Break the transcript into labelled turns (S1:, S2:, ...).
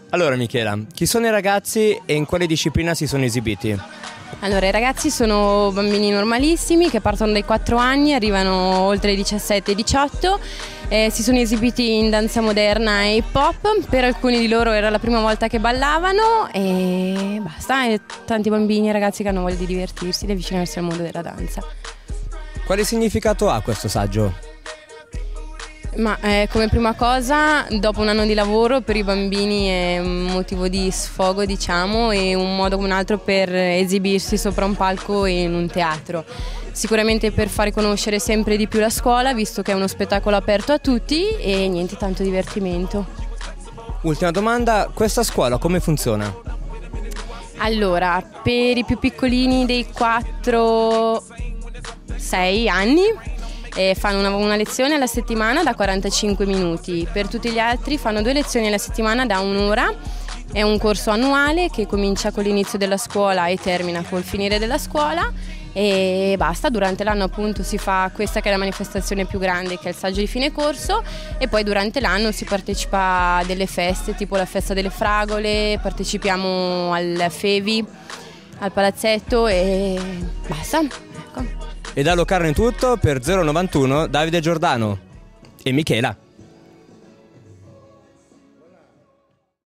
S1: Allora Michela, chi sono i ragazzi e in quale disciplina si sono esibiti?
S2: Allora, i ragazzi sono bambini normalissimi che partono dai 4 anni, arrivano oltre i 17-18, si sono esibiti in danza moderna e hip hop, per alcuni di loro era la prima volta che ballavano e basta, e tanti bambini e ragazzi che hanno voglia di divertirsi, di avvicinarsi al mondo della danza.
S1: Quale significato ha questo saggio?
S2: Ma come prima cosa, dopo un anno di lavoro per i bambini è un motivo di sfogo, diciamo, e un modo come un altro per esibirsi sopra un palco e in un teatro. Sicuramente per fare conoscere sempre di più la scuola, visto che è uno spettacolo aperto a tutti e niente, tanto divertimento.
S1: Ultima domanda, questa scuola come funziona?
S2: Allora, per i più piccolini dei 4-6 anni fanno una lezione alla settimana da 45 minuti, per tutti gli altri fanno 2 lezioni alla settimana da 1 ora. È un corso annuale che comincia con l'inizio della scuola e termina col finire della scuola e basta. Durante l'anno appunto si fa questa che è la manifestazione più grande, che è il saggio di fine corso, e poi durante l'anno si partecipa a delle feste tipo la festa delle fragole, partecipiamo al Fevi, al palazzetto e basta, ecco.
S1: E da Locarno è tutto, per 091 Davide Giordano e Michela.